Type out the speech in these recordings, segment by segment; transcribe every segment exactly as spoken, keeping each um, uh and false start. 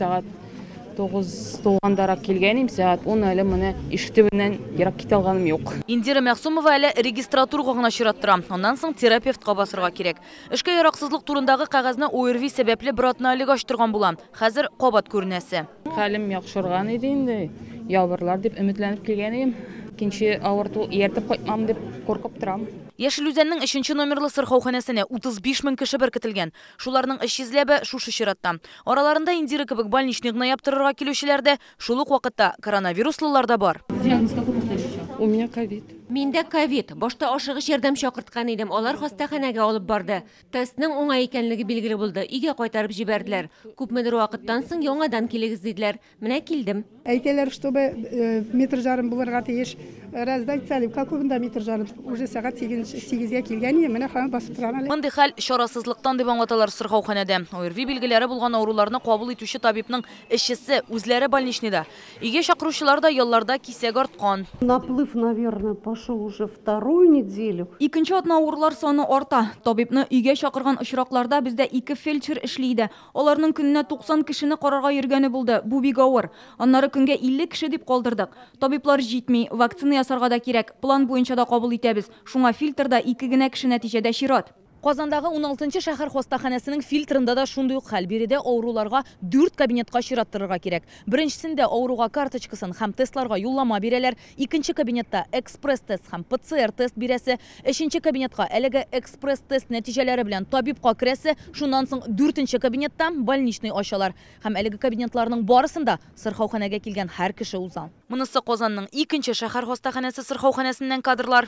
сағат тоғыз толғандарак келгенім, сағат он әлі мұны ишіктебінен ерак кете алғаным жоқ. Индира Мәхсумова әлі регистратураға ғана шираттыра. Ондан соң терапевтқа басырға керек. Ішкі ярақсызлық турындағы қағазына о эр ви сәбәплі бір атналығы аштырған болам. Қазір қобат көрінәсі. Хәлім яқшырған еді енді, ялбырлар деп үмітленіп келгенім. Кенші ауырту ертіп қойтмам деп қорқып тұрам. Яшел Үзәннең өченче номерлы сырхауханәсенә утыз биш мең кеше беркетелгән. Шуларның өч йөзләбе шушы чиратта. Араларында Индира кебек больничный гына яптырырга килүчеләрдә шул ук вакытта коронавируслылар да бар. У меня ковид. Миндә ковид. Башта ашыгыч ярдәм чакырткан идем. Алар хастаханәгә алып барды. Тестның уңай икәнлеге билгеле булды. Өйгә кайтарып җибәрделәр. Күпмедер вакыттан соң яңадан килегез диделәр. Менә килдем. Әйтәләр, чтобы метр жарым булырга тиеш. Раз дайтсалым, какой-то метр жарым. Уже сәгать сигезгә килгән идем. Менә һәм басып торам әле. Мондый хәл чарасызлыктан дип аңлаталар сырхауханәдә. о эр ви билгеләре булган ауруларны кабул итүче табибның эшчесе үзләре больничныйда. Өйгә чакыручылар да ялларда кисәк арткан. Наплыв, наверное, пошел уже вторую неделю. Икенче атна авырулар саны арта. Табибны өйгә чакырган очракларда бездә ике фельдшер эшли иде. Аларның көненә туксан кешене карарга йөргәне булды. Бу бик авыр. Аннары көнгә илле кеше дип калдырдык. Табиблар җитми, вакцина ясарга да кирәк. План буенча да кабул итәбез. Шуңа фильтрда ике генә кеше нәтиҗәдә чират. Казандагы он алтынчы шәһәр хастаханәсенең фильтрында да шундый ук хәл. Биредә авыруларга дүрт кабинетка чираттырырга кирәк. Беренчесендә авыруга карточкасын һәм тестларга юллама бирәләр. Икенче кабинетта экспресс-тест һәм пэ цэ эр-тест бирәсе. Өченче кабинетка әлеге экспресс-тест нәтиҗәләре белән табибка керәсе. Шуннан соң дүртенче кабинетта больничный ачалар. Һәм әлеге кабинетларның барысында сырхауханәгә килгән һәр кеше уза. Монысы Казанның икенче шәһәр хастаханәсе сырхауханәсеннән кадрлар.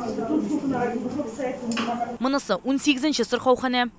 Монысы он сигезенче сырхауханә.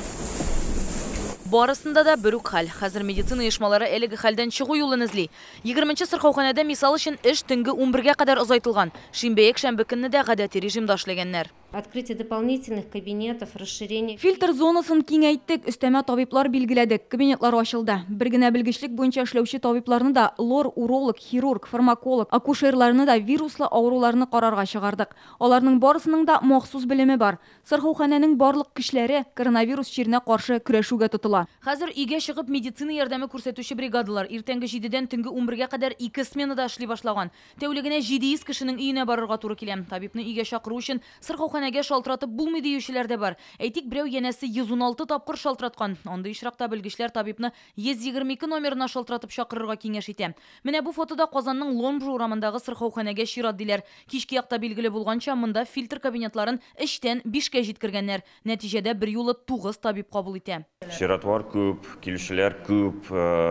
Барысында да бер үк хәл. Хәзер медицина оешмалары әлеге хәлдән чыгу юлын эзли. егерменче сырхауханәдә мисал өчен эш төнге унбергә кадәр озайтылган. Шимбә-якшәмбе көнне дә гадәти режимда эшләгәннәр. Открытие дополнительных кабинетов, расширение. Фильтр зонасын киңәйттек, өстәмә табиблар билгеләдек, кабинетлар ачылды. Бер генә белгечлек буенча эшләүче табибларны да лор, уролог, хирург, фармаколог, акушерларны да вируслы авыруларны карарга чыгардык. Аларның барысының да махсус белеме бар. Сырхауханәнең барлык кешеләре коронавирус чиренә каршы көрәшүгә тотыла. Хәзер өйгә чыгып медицина ярдәме күрсәтүче бригадалар иртәнге җидедән төнге унбергә кадәр ике сменада эшли башлаган. Тәүлегенә җиде йөз кешенең өенә барырга туры килә. Табибны өйгә чакыру өчен сырхауханәгә шалтыратып булмый диючеләр дә бар. Әйтик, берәү янәсе йөз ун алты тапкыр шалтыраткан. Андый очракта белгечләр табибны йөз егерме ике номерына шалтыратып чакырырга киңәш итә. Менә бу фотода Казанның Ломжа урамындагы сырхауханәгә чират диләр. Кичке якта билгеле булганча, монда фильтр кабинетларын өчтән бишкә җиткергәннәр. Нәтиҗәдә бер юлы тугыз табиб кабул итә. Чиратлар күп, килүчеләр күп,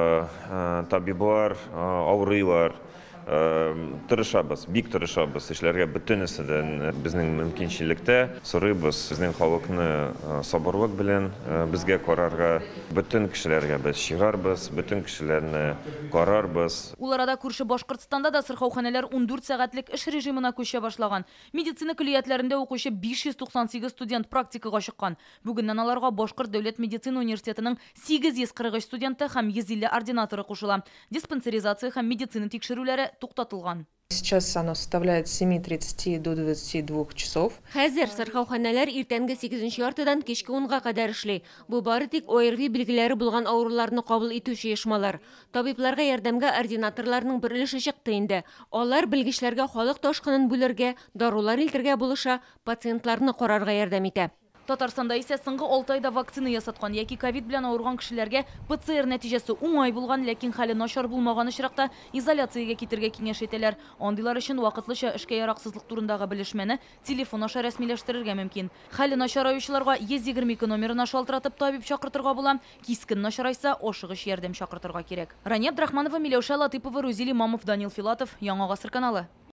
табиблар авырыйлар. Тырышабыз, бик тырышабыз эшләргә бөтенесен безнең мөмкинчелектә. Сорыйбыз безнең халыкны сабырлык белән безгә карарга, бөтен кешеләргә без чыгарбыз, бөтен кешеләрне карарбыз. Ул арада күрше Башкортстанда да сырхауханәләр он дүрт сәгатьлек эш режимына күчә башлаган. Медицина көллиятләрендә укучы биш йөз туксан сигез студент практикага чыккан. Бүгеннән аларга Башкорт дәүләт медицина университетының сигез йөз кырык өч студенты һәм йөз илле ординаторы кушыла. Диспансеризация һәм медицина тикшерүләре туктатылган. Сейчас оно составляет с семи тридцати до двадцати двух часов. Хәзер сырхауханәләр иртәнге сигезенче яртыдан кичке унга кадәр эшли. Бу бары тик о эр ви билгеләре булган авыруларны кабул итүче оешмалар. Табибларга ярдәмгә ординаторларның бер өлеше чыкты инде. Алар белгечләргә халык ташкынын бүләргә, дарулар илтергә булыша, пациентларны карарга ярдәм итә. Татарстанда исә соңгы алты айда вакцина ясаткан яки ковид белән авырган кешеләргә пэ цэ эр нәтиҗәсе уңай булган, ләкин хәле начар булмаган очракта изоляциягә китергә киңәш итәләр. Андыйлар өчен вакытлыча эшкә яраксызлык турындагы белешмәне телефон аша рәсмиләштерергә мөмкин. Хәле начараючыларга йөз егерме ике номерына шалтыратып табиб чакыртырга була. Кискен начарайса ашыгыч ярдәм чакыртырга кирәк. Рания Абдрахманова, Миләүшә Латыпова, Рузили Мамов, Данил Филатов, Яңа Гасыр каналы.